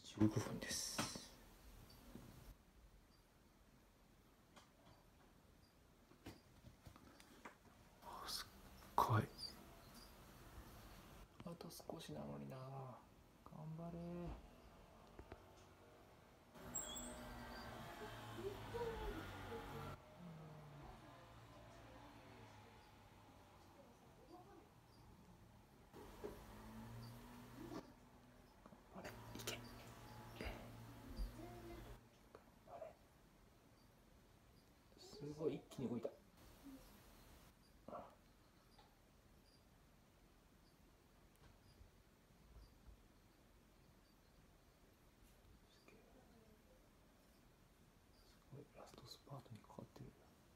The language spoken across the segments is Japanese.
15分です。すっごい。あと少しなのにな。頑張れ。すごい一気に動いた。すごいラストスパートにかかってる。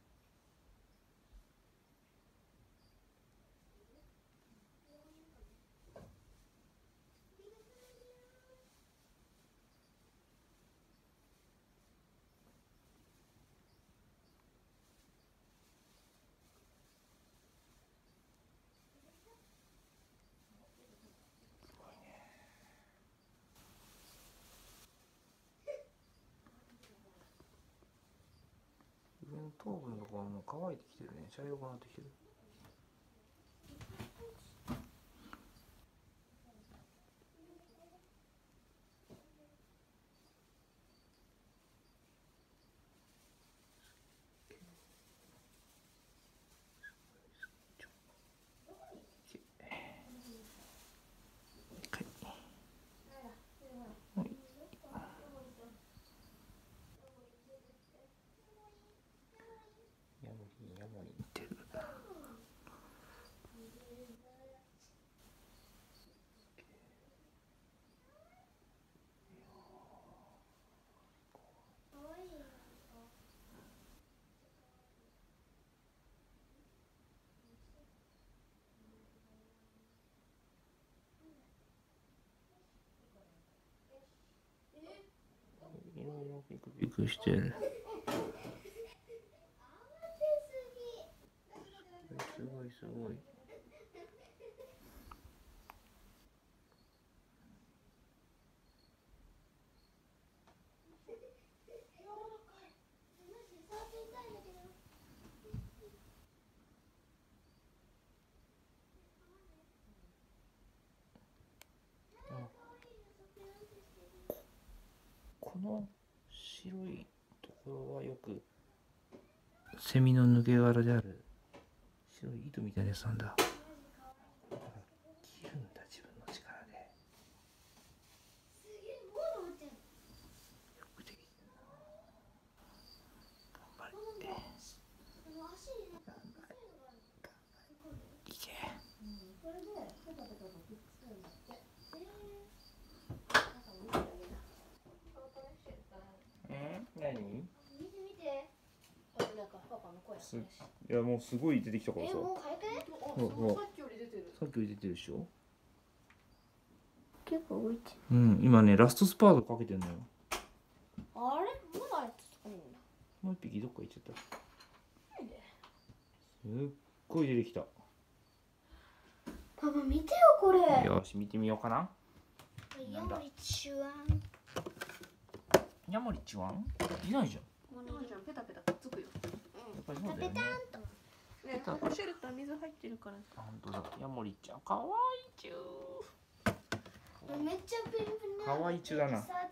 上の頭部のところはもう乾いてきてるね。茶色くなってきてる。ヤモリ似てる。いろいろピクピクしてる。すごいすごい。この白いところはよくセミの抜け殻である白い糸みたいなやつなんだ。だから切るんだ、自分の力で。よくできてるな。頑張れ。いけ。何？いやもうすごい出てきたからさ。 もう早くね？ さっきより出てる。さっきより出てるでしょ。 結構動いてる。今ねラストスパートかけてんのよ。 あれまだやってたの？ もう一匹どっか行っちゃった。すっごい出てきた。 パパ見てよこれ。 よし見てみようかな。 ヤモリチュワン。 ヤモリチュワン？いないじゃん。 ペタペタくっつくよ。 ペタンと。 ね、ここシェルター水入ってるから。 本当だ。ヤモリちゃん、可愛いチュー。 めっちゃプリプリ。 可愛いチューだな。